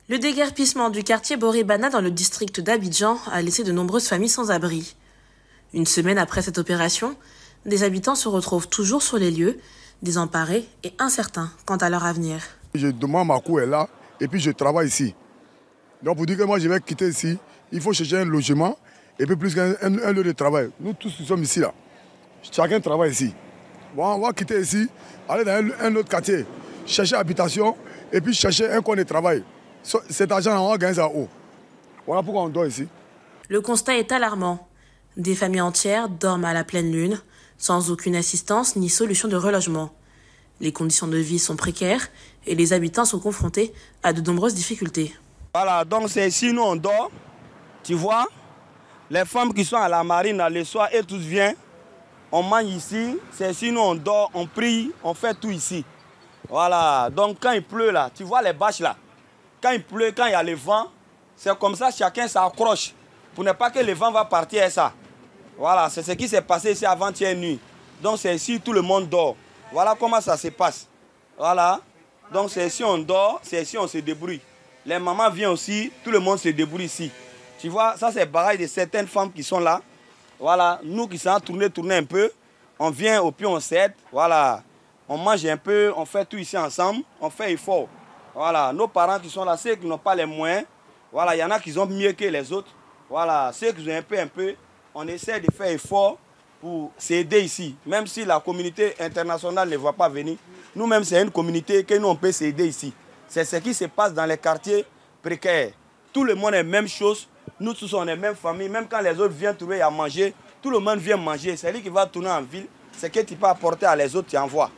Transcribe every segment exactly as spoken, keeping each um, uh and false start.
Le déguerpissement du quartier Boribana dans le district d'Abidjan a laissé de nombreuses familles sans abri. Une semaine après cette opération, des habitants se retrouvent toujours sur les lieux, désemparés et incertains quant à leur avenir. Je demande ma cour est là et puis je travaille ici. Donc pour dire que moi je vais quitter ici, il faut chercher un logement et puis plus qu'un un, un lieu de travail. Nous tous nous sommes ici là. Chacun travaille ici. Bon, on va quitter ici, aller dans un, un autre quartier, chercher habitation et puis chercher un coin de travail. Cet argent, on va gagner ça haut. Voilà pourquoi on dort ici. Le constat est alarmant. Des familles entières dorment à la pleine lune, sans aucune assistance ni solution de relogement. Les conditions de vie sont précaires et les habitants sont confrontés à de nombreuses difficultés. Voilà, donc c'est ici nous on dort. Tu vois, les femmes qui sont à la marine le soir et tous viennent, on mange ici. C'est ici nous on dort, on prie, on fait tout ici. Voilà, donc quand il pleut là, tu vois les bâches là. Quand il pleut, quand il y a le vent, c'est comme ça chacun s'accroche pour ne pas que le vent va partir et ça. Voilà, c'est ce qui s'est passé ici avant-hier nuit. Donc c'est ici tout le monde dort. Voilà comment ça se passe. Voilà, donc c'est ici on dort, c'est ici on se débrouille. Les mamans viennent aussi, tout le monde se débrouille ici. Tu vois, ça c'est le barrage de certaines femmes qui sont là. Voilà, nous qui sommes tournés, tournés un peu, on vient au pied, on s'aide. Voilà, on mange un peu, on fait tout ici ensemble, on fait effort. Voilà, nos parents qui sont là, ceux qui n'ont pas les moyens, voilà, il y en a qui ont mieux que les autres. Voilà, ceux qui ont un peu, un peu, on essaie de faire effort pour s'aider ici. Même si la communauté internationale ne va pas venir, nous-mêmes, c'est une communauté que nous, on peut s'aider ici. C'est ce qui se passe dans les quartiers précaires. Tout le monde est la même chose, nous tous on est la même famille. Même quand les autres viennent trouver à manger, tout le monde vient manger. C'est lui qui va tourner en ville, c'est que tu peux apporter à les autres, tu envoies.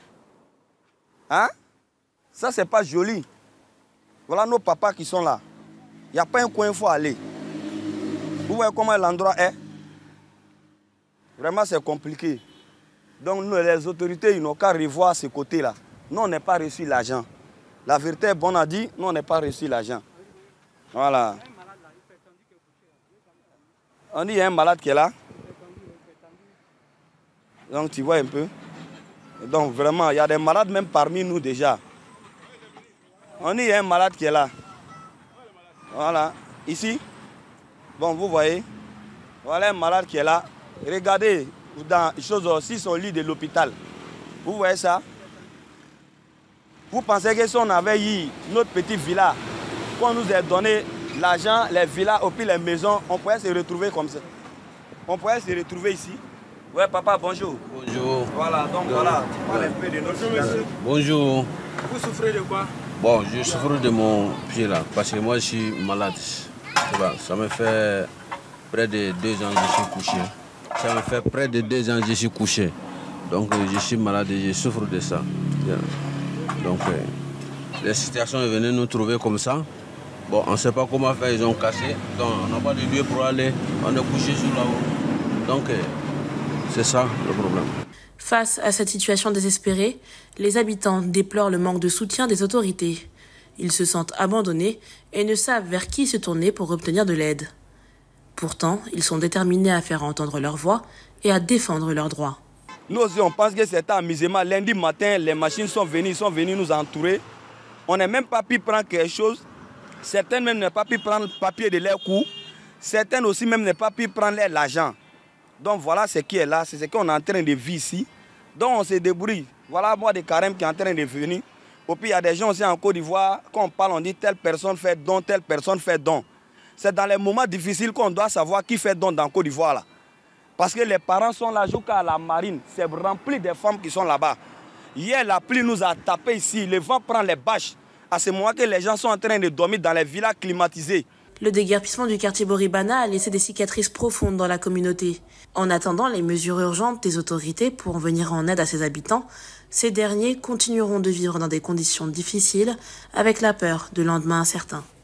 Hein? Ça, c'est pas joli. Voilà nos papas qui sont là. Il n'y a pas un coin où il faut aller. Vous voyez comment l'endroit est? Vraiment, c'est compliqué. Donc, nous, les autorités, ils n'ont qu'à revoir ce côté-là. Nous, on n'a pas reçu l'argent. La vérité est bonne à dire, nous, on n'a pas reçu l'argent. Voilà. On dit qu'il y a un malade qui est là. Donc, tu vois un peu. Donc, vraiment, il y a des malades même parmi nous déjà. On dit qu'il y a un malade qui est là. Voilà. Ici. Bon, vous voyez. Voilà un malade qui est là. Regardez dans les choses aussi son lit de l'hôpital. Vous voyez ça? Vous pensez que si on avait eu notre petite villa, qu'on nous ait donné l'argent, les villas, et puis les maisons, on pourrait se retrouver comme ça. On pourrait se retrouver ici. Ouais, papa, bonjour. Bonjour. Voilà, donc bonjour. Voilà, tu parles un peu de notre situation. Bonjour. Vous souffrez de quoi? Bon, je souffre de mon pied là, parce que moi je suis malade. Ça me fait près de deux ans que je suis couché. Ça me fait près de deux ans que je suis couché. Donc je suis malade et je souffre de ça. Donc la situation est venue nous trouver comme ça. Bon, on ne sait pas comment faire, ils ont cassé. Donc on n'a pas de lieu pour aller. On est couché sur là-haut. Donc c'est ça le problème. Face à cette situation désespérée, les habitants déplorent le manque de soutien des autorités. Ils se sentent abandonnés et ne savent vers qui se tourner pour obtenir de l'aide. Pourtant, ils sont déterminés à faire entendre leur voix et à défendre leurs droits. Nous aussi, on pense que c'est un amusement. Lundi matin, les machines sont venues, sont venues nous entourer. On n'a même pas pu prendre quelque chose. Certaines même n'ont pas pu prendre le papier de leur cou. Certaines aussi même n'ont pas pu prendre l'argent. Donc voilà ce qui est là, c'est ce qu'on est en train de vivre ici. Donc on se débrouille. Voilà moi de Carême qui est en train de venir. Et puis il y a des gens aussi en Côte d'Ivoire, quand on parle, on dit telle personne fait don, telle personne fait don. C'est dans les moments difficiles qu'on doit savoir qui fait don dans Côte d'Ivoire là. Parce que les parents sont là jusqu'à la marine, c'est rempli de femmes qui sont là-bas. Hier la pluie nous a tapé ici, le vent prend les bâches. À ce moment que les gens sont en train de dormir dans les villas climatisées. Le déguerpissement du quartier Boribana a laissé des cicatrices profondes dans la communauté. En attendant les mesures urgentes des autorités pour venir en aide à ses habitants, ces derniers continueront de vivre dans des conditions difficiles avec la peur de lendemains incertains.